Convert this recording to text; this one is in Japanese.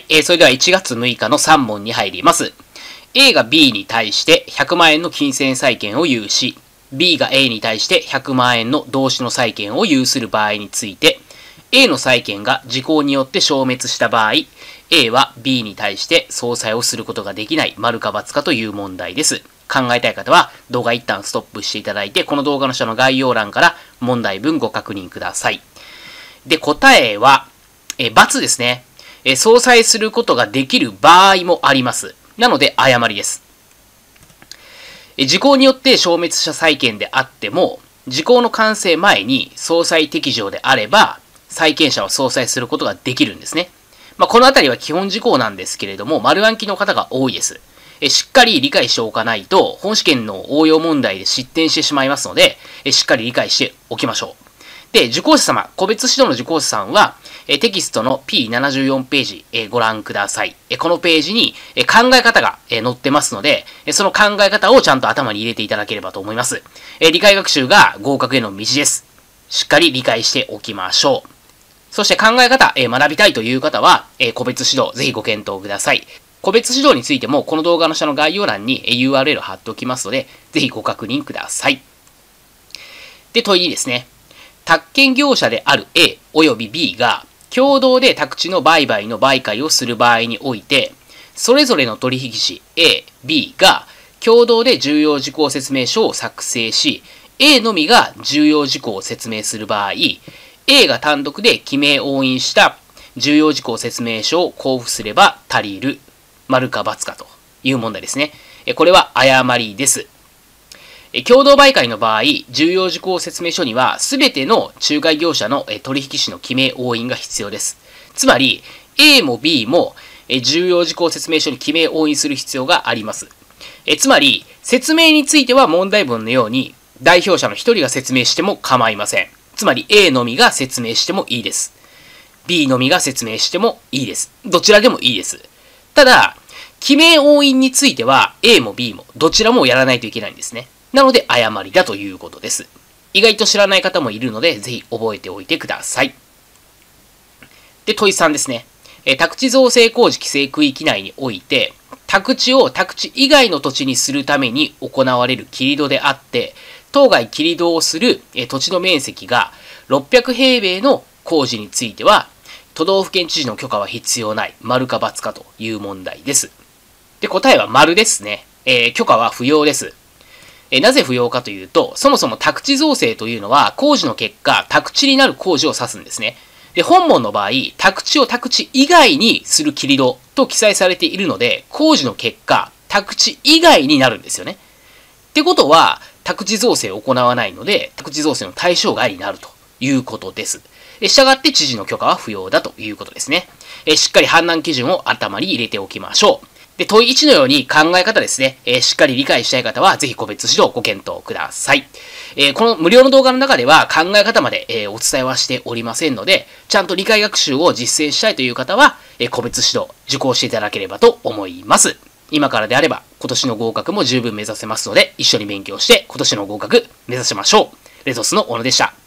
い、それでは1月6日の3問に入ります。A が B に対して100万円の金銭債権を有し、B が A に対して100万円の同種の債権を有する場合について、A の債権が時効によって消滅した場合、A は B に対して相殺をすることができない丸か×かという問題です。考えたい方は動画一旦ストップしていただいて、この動画の下の概要欄から問題文ご確認ください。で、答えは、×ですね。相殺することができる場合もあります。なので、誤りです。時効によって消滅した債権であっても、時効の完成前に相殺適上であれば、債権者は相殺することができるんですね。このあたりは基本事項なんですけれども、丸暗記の方が多いです。しっかり理解しておかないと、本試験の応用問題で失点してしまいますので、しっかり理解しておきましょう。で、受講者様、個別指導の受講者さんは、テキストの P74 ページ、ご覧ください。このページに、考え方が、載ってますので、その考え方をちゃんと頭に入れていただければと思います。理解学習が合格への道です。しっかり理解しておきましょう。そして考え方、学びたいという方は、個別指導、ぜひご検討ください。個別指導についても、この動画の下の概要欄に URL を貼っておきますので、ぜひご確認ください。で、問い2ですね。宅建業者である A および B が共同で宅地の売買の売買をする場合において、それぞれの取引士 A、B が共同で重要事項説明書を作成し、A のみが重要事項を説明する場合、A が単独で記名押印した重要事項説明書を交付すれば足りる、丸か×かという問題ですね。これは誤りです。共同売買の場合、重要事項説明書には、すべての仲介業者の取引士の記名押印が必要です。つまり、A も B も重要事項説明書に記名押印する必要があります。つまり、説明については問題文のように、代表者の1人が説明しても構いません。つまり、A のみが説明してもいいです。B のみが説明してもいいです。どちらでもいいです。ただ、記名押印については、A も B もどちらもやらないといけないんですね。なので、誤りだということです。意外と知らない方もいるので、ぜひ覚えておいてください。で、問い3ですね。宅地造成工事規制区域内において、宅地を宅地以外の土地にするために行われる切り土であって、当該切り土をする土地の面積が600平米の工事については、都道府県知事の許可は必要ない、丸か×かという問題です。で、答えは丸ですね。許可は不要です。なぜ不要かというと、そもそも宅地造成というのは工事の結果、宅地になる工事を指すんですね。で、本文の場合、宅地を宅地以外にする切り土と記載されているので、工事の結果、宅地以外になるんですよね。ってことは、宅地造成を行わないので、宅地造成の対象外になるということです。したがって知事の許可は不要だということですね。しっかり判断基準を頭に入れておきましょう。で、問い1のように考え方ですね。しっかり理解したい方は、ぜひ個別指導をご検討ください。この無料の動画の中では考え方まで、お伝えはしておりませんので、ちゃんと理解学習を実践したいという方は、個別指導、受講していただければと思います。今からであれば、今年の合格も十分目指せますので、一緒に勉強して、今年の合格目指しましょう。レトスの小野でした。